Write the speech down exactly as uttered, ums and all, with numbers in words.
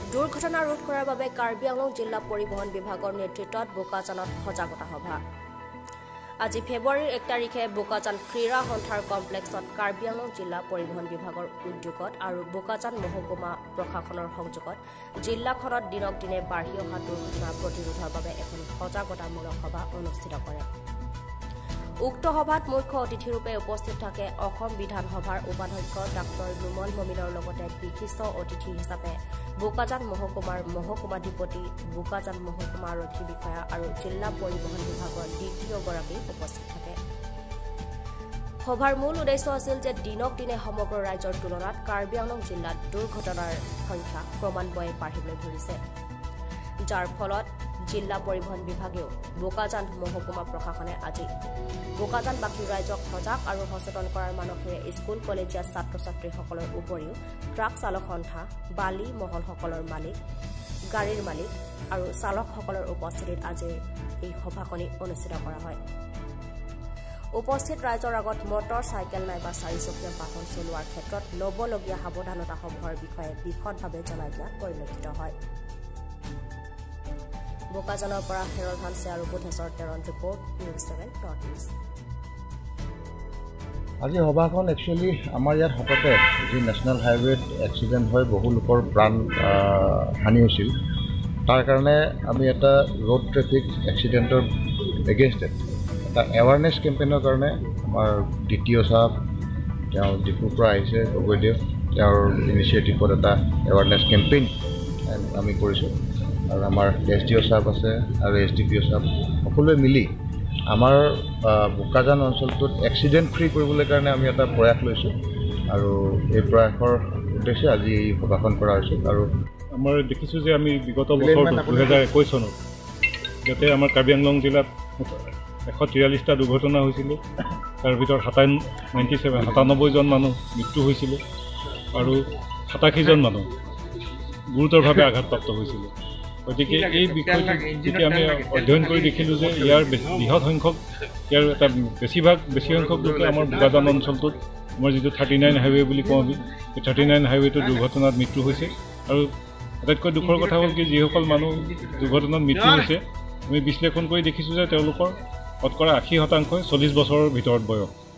দুৰ্ঘটনা ৰোধ কৰাৰ বাবে কাৰ্বি আংলং জিলা পৰিবহণ বিভাগৰ নেতৃত্বত বোকাজানত সজাগতা সভা। আজি ফেব্ৰুৱাৰীৰ এক তাৰিখে বোকাজান ক্ৰীড়া সন্থাৰ কমপ্লেক্সত কাৰ্বি আংলং জিলা পৰিবহণ বিভাগৰ উদ্যোগত আৰু বোকাজান মহকুমা প্ৰশাসনৰ সংযোগত জিলাখনত দিনক দিনে বাঢ়ি অহা দুৰ্ঘটনা প্ৰতিৰোধৰ বাবে এখন সজাগতামূলক সভা অনুষ্ঠিত কৰে। উক্ত সভাত মুখ্য অতিথিৰূপে উপস্থিত থাকে অসম বিধানসভাৰ উপাধ্যক্ষ ডাঃ নুমল মমিনৰ লগতে বিশিষ্ট অতিথি হিচাপে বোকাজান মহকুমাৰ মহকুমাধিপতি, বোকাজান মহকুমা আৰক্ষী বিষয়া আৰু জিলা পৰিবহণ বিভাগৰ দ্বিতীয়গৰাকী উপস্থিত থাকে। সভাৰ মূল উদ্দেশ্য আছিল যে দিনক দিনে সমগ্ৰ ৰাজ্যৰ তুলনাত কাৰ্বি আংলং জিলাত দুৰ্ঘটনাৰ সংখ্যা ক্ৰমান্বয়ে বাঢ়িবলৈ ধৰিছে, যাৰ ফলত জিলা পৰিবহণ বিভাগেও বোকাজান মহকুমা প্ৰশাসনে আজি বোকাজানবাসী ৰাইজক সজাগ আৰু সচেতন কৰাৰ মানসেৰে স্কুল কলেজীয়া ছাত্ৰ ছাত্ৰীসকলৰ উপৰিও ট্ৰাক চালক সন্থা, বালি মহলসকলৰ মালিক, গাড়ীৰ মালিক আৰু চালকসকলৰ উপস্থিতিত আজিৰ এই সভাখনি অনুষ্ঠিত কৰা হয়। উপস্থিত ৰাইজৰ আগত মটৰ চাইকেল নাইবা চাৰিচকীয়া বাহন চলোৱাৰ ক্ষেত্ৰত ল'বলগীয়া সাৱধানতাসমূহৰ বিষয়ে বিশদভাৱে জনাই দিয়া পৰিলক্ষিত হয়। বোকাজানৰ পৰা হেৰল হানছে আৰু Budheswar Teron report, news seven north east. আজি সভাখন একচুৱেলি আমাৰ ইয়াত হঠাতে যি নেশ্যনেল হাইৱেত এক্সিডেণ্ট হৈ বহু লোকৰ প্ৰাণ হানি হৈছিল, তাৰ কাৰণে আমি এটা ৰোড ট্ৰেফিক এক্সিডেণ্টৰ এগেইনষ্টত এটা এৱাৰনেছ কেম্পেইনৰ কাৰণে আমাৰ দ্বিতীয় চাপ তেওঁ ডিপুৰ পৰা আহিছে গগৈদেৱ, তেওঁৰ ইনিচিয়েটিভত এটা এৱাৰনেছ কেম্পেইন আমি কৰিছোঁ। আৰু আমাৰ এছ ডি অ' চাপ আছে আৰু এছ ডি পি অ' চাপ সকলোৱে মিলি আমাৰ বোকাজান অঞ্চলটোত এক্সিডেণ্ট ফ্ৰী কৰিবলৈ কাৰণে আমি এটা প্ৰয়াস লৈছোঁ আৰু এই প্ৰয়াসৰ উদ্দেশ্যে আজি এই সভাখন কৰা হৈছে। আৰু আমাৰ দেখিছোঁ যে আমি বিগত বছৰ দুহেজাৰ একৈছ চনত যাতে আমাৰ কাৰ্বি আংলং জিলাত এশ তিৰাল্লিছটা দুৰ্ঘটনা হৈছিলে, তাৰ ভিতৰত সাতাইন নাইণ্টি ছেভেন সাতানব্বৈজন মানুহ মৃত্যু হৈছিলে আৰু সাতাশীজন মানুহ গুৰুতৰভাৱে আঘাতপ্ৰাপ্ত হৈছিলে। গতিকে এই বিষয়টো যেতিয়া আমি অধ্যয়ন কৰি দেখিলোঁ যে ইয়াৰ বৃহৎ সংখ্যক ইয়াৰ এটা বেছিভাগ বেছি সংখ্যক লোকে আমাৰ বোকাজান অঞ্চলটোত আমাৰ যিটো থাৰ্টি নাইন হাইৱে বুলি কওঁ আমি, এই থাৰ্টি নাইন হাইৱেটো দুৰ্ঘটনাত মৃত্যু হৈছে। আৰু আটাইতকৈ দুখৰ কথা হ'ল কি, যিসকল মানুহ দুৰ্ঘটনাত মৃত্যু হৈছে আমি বিশ্লেষণ কৰি দেখিছোঁ যে তেওঁলোকৰ শতকৰা আশী শতাংশই চল্লিছ বছৰৰ ভিতৰত বয়স।